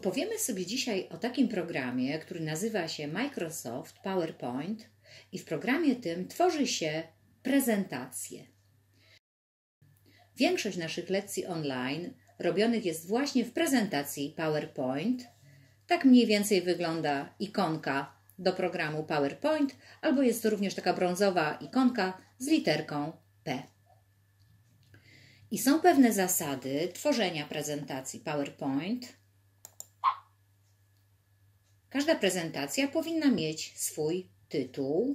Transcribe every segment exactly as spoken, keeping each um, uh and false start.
Opowiemy sobie dzisiaj o takim programie, który nazywa się Microsoft PowerPoint i w programie tym tworzy się prezentacje. Większość naszych lekcji online robionych jest właśnie w prezentacji PowerPoint. Tak mniej więcej wygląda ikonka do programu PowerPoint, albo jest to również taka brązowa ikonka z literką P. I są pewne zasady tworzenia prezentacji PowerPoint. Każda prezentacja powinna mieć swój tytuł.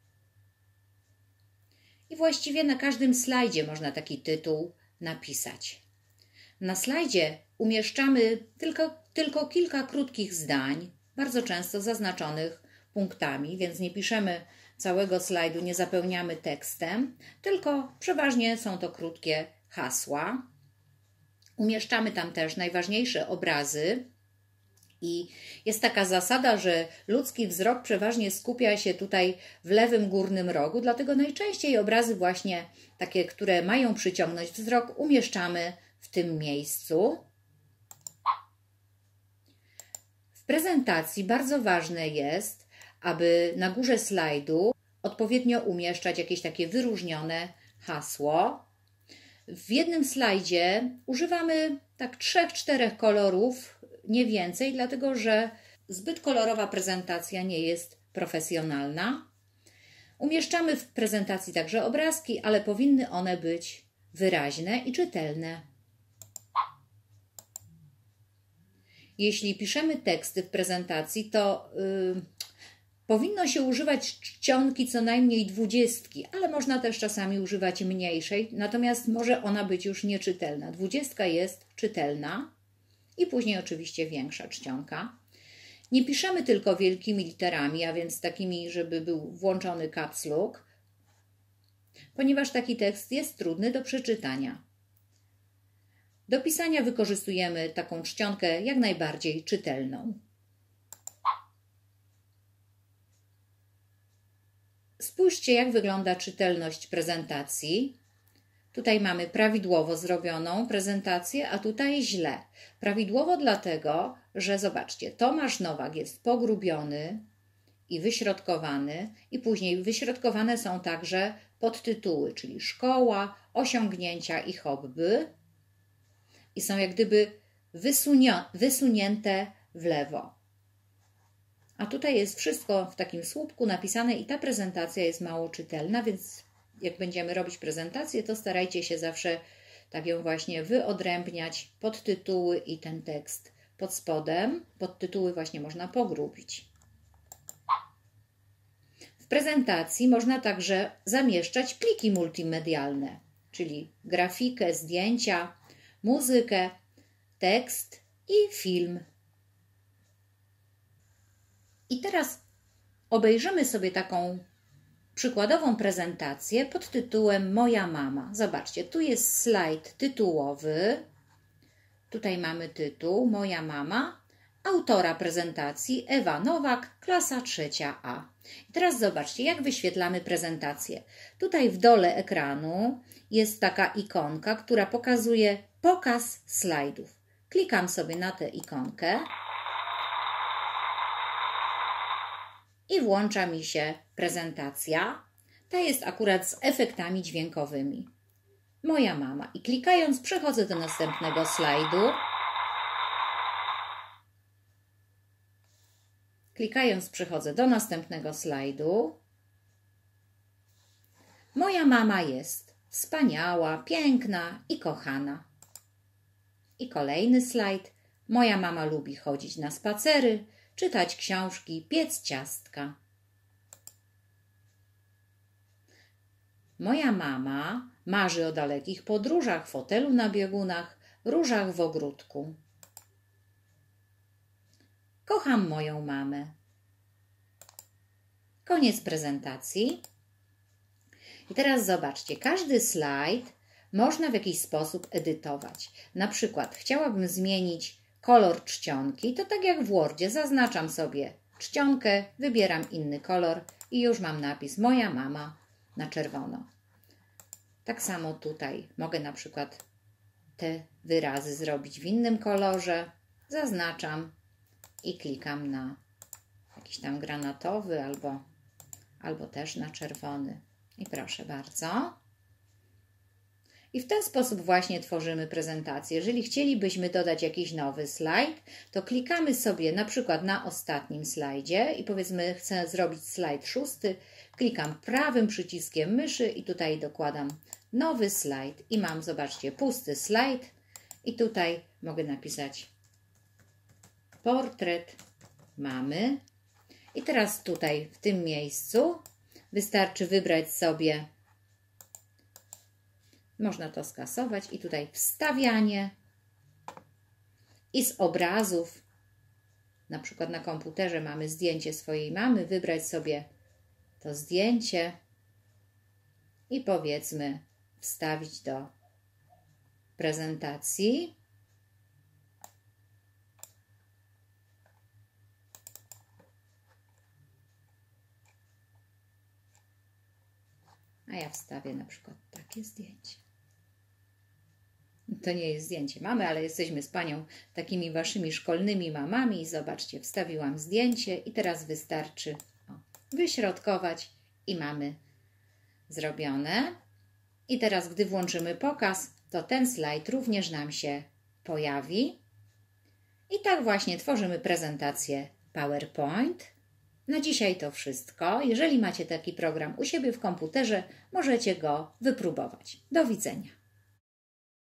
I właściwie na każdym slajdzie można taki tytuł napisać. Na slajdzie umieszczamy tylko, tylko kilka krótkich zdań, bardzo często zaznaczonych punktami, więc nie piszemy całego slajdu, nie zapełniamy tekstem, tylko przeważnie są to krótkie hasła. Umieszczamy tam też najważniejsze obrazy i jest taka zasada, że ludzki wzrok przeważnie skupia się tutaj w lewym górnym rogu, dlatego najczęściej obrazy właśnie takie, które mają przyciągnąć wzrok, umieszczamy w tym miejscu. W prezentacji bardzo ważne jest, aby na górze slajdu odpowiednio umieszczać jakieś takie wyróżnione hasło. W jednym slajdzie używamy tak trzech, czterech kolorów, nie więcej, dlatego że zbyt kolorowa prezentacja nie jest profesjonalna. Umieszczamy w prezentacji także obrazki, ale powinny one być wyraźne i czytelne. Jeśli piszemy teksty w prezentacji, to yy, powinno się używać czcionki co najmniej dwudziestki, ale można też czasami używać mniejszej, natomiast może ona być już nieczytelna. Dwudziestka jest czytelna. I później oczywiście większa czcionka. Nie piszemy tylko wielkimi literami, a więc takimi, żeby był włączony caps lock, ponieważ taki tekst jest trudny do przeczytania. Do pisania wykorzystujemy taką czcionkę jak najbardziej czytelną. Spójrzcie, jak wygląda czytelność prezentacji. Tutaj mamy prawidłowo zrobioną prezentację, a tutaj źle. Prawidłowo dlatego, że zobaczcie, Tomasz Nowak jest pogrubiony i wyśrodkowany i później wyśrodkowane są także podtytuły, czyli szkoła, osiągnięcia i hobby i są jak gdyby wysunięte w lewo. A tutaj jest wszystko w takim słupku napisane i ta prezentacja jest mało czytelna, więc jak będziemy robić prezentację, to starajcie się zawsze tak ją właśnie wyodrębniać, podtytuły i ten tekst pod spodem. Podtytuły właśnie można pogrubić. W prezentacji można także zamieszczać pliki multimedialne, czyli grafikę, zdjęcia, muzykę, tekst i film. I teraz obejrzymy sobie taką przykładową prezentację pod tytułem Moja mama. Zobaczcie, tu jest slajd tytułowy. Tutaj mamy tytuł Moja mama. Autora prezentacji Ewa Nowak, klasa trzecia A. I teraz zobaczcie, jak wyświetlamy prezentację. Tutaj w dole ekranu jest taka ikonka, która pokazuje pokaz slajdów. Klikam sobie na tę ikonkę i włącza mi się prezentacja. Ta jest akurat z efektami dźwiękowymi. Moja mama. I klikając przechodzę do następnego slajdu. Klikając przechodzę do następnego slajdu. Moja mama jest wspaniała, piękna i kochana. I kolejny slajd. Moja mama lubi chodzić na spacery, czytać książki, piec ciastka. Moja mama marzy o dalekich podróżach, fotelu na biegunach, różach w ogródku. Kocham moją mamę. Koniec prezentacji. I teraz zobaczcie, każdy slajd można w jakiś sposób edytować. Na przykład chciałabym zmienić kolor czcionki, to tak jak w Wordzie zaznaczam sobie czcionkę, wybieram inny kolor i już mam napis Moja mama na czerwono. Tak samo tutaj mogę na przykład te wyrazy zrobić w innym kolorze. zaznaczam i klikam na jakiś tam granatowy albo, albo też na czerwony. I proszę bardzo. I w ten sposób właśnie tworzymy prezentację. Jeżeli chcielibyśmy dodać jakiś nowy slajd, to klikamy sobie na przykład na ostatnim slajdzie i powiedzmy chcę zrobić slajd szósty, klikam prawym przyciskiem myszy i tutaj dokładam nowy slajd i mam, zobaczcie, pusty slajd i tutaj mogę napisać portret mamy. I teraz tutaj w tym miejscu wystarczy wybrać sobie, można to skasować i tutaj wstawianie i z obrazów, na przykład na komputerze mamy zdjęcie swojej mamy, wybrać sobie to zdjęcie i powiedzmy wstawić do prezentacji. A ja wstawię na przykład takie zdjęcie. To nie jest zdjęcie mamy, ale jesteśmy z Panią takimi Waszymi szkolnymi mamami. Zobaczcie, wstawiłam zdjęcie i teraz wystarczy o, wyśrodkować i mamy zrobione. I teraz, gdy włączymy pokaz, to ten slajd również nam się pojawi. I tak właśnie tworzymy prezentację PowerPoint. Na dzisiaj to wszystko. Jeżeli macie taki program u siebie w komputerze, możecie go wypróbować. Do widzenia.